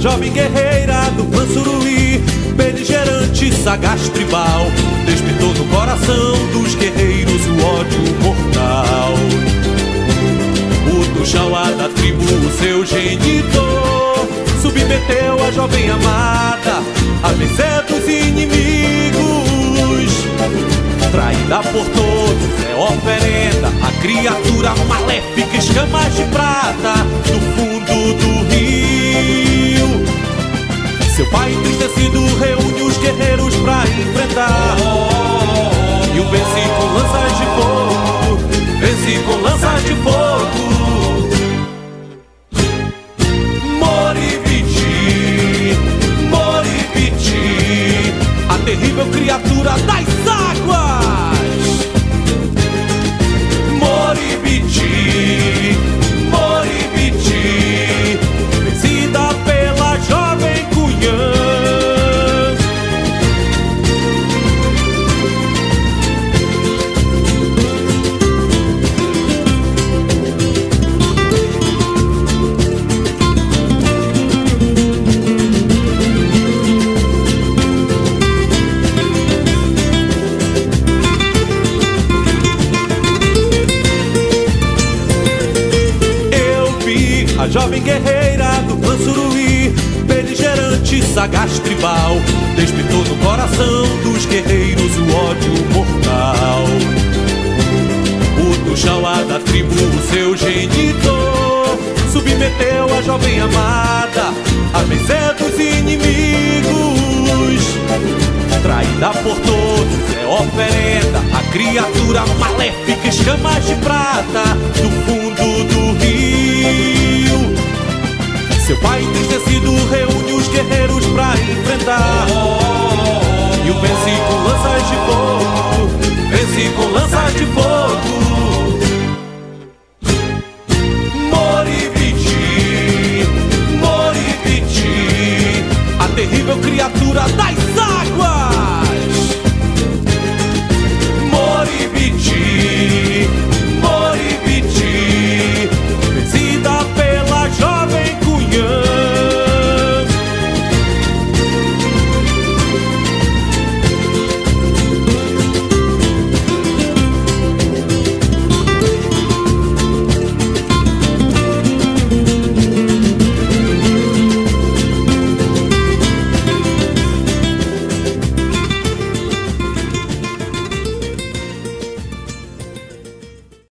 jovem guerreira do clã Suruí, beligerante, sagaz, tribal, despertou no coração dos guerreiros o ódio mortal. O Tuxauá da tribo, o seu genitor, submeteu a jovem amada a vencer dos inimigos. Traída por todos, é oferenda a criatura maléfica, escamas de prata do fundo do rio. Seu pai entristecido reúne os guerreiros pra enfrentar, e o vence com lanças de fogo, vence com lanças de fogo. Moribiti, Moribiti, a terrível criatura das águas. Moribiti, Moribiti, vencida pela jovem Cunhã. A jovem guerreira do clã Suruí, beligerante, sagaz, tribal, despertou no coração dos guerreiros o ódio mortal. O Tuxauá da tribo, o seu genitor, submeteu a jovem amada a vencer dos inimigos. Traída por todos, é oferenda a criatura maléfica, escamas de prata do fundo do rio. Seu pai entristecido reúne os guerreiros pra enfrentar, e o vence com lanças de fogo, vence com lanças de fogo. Moribiti, Moribiti, a terrível criatura da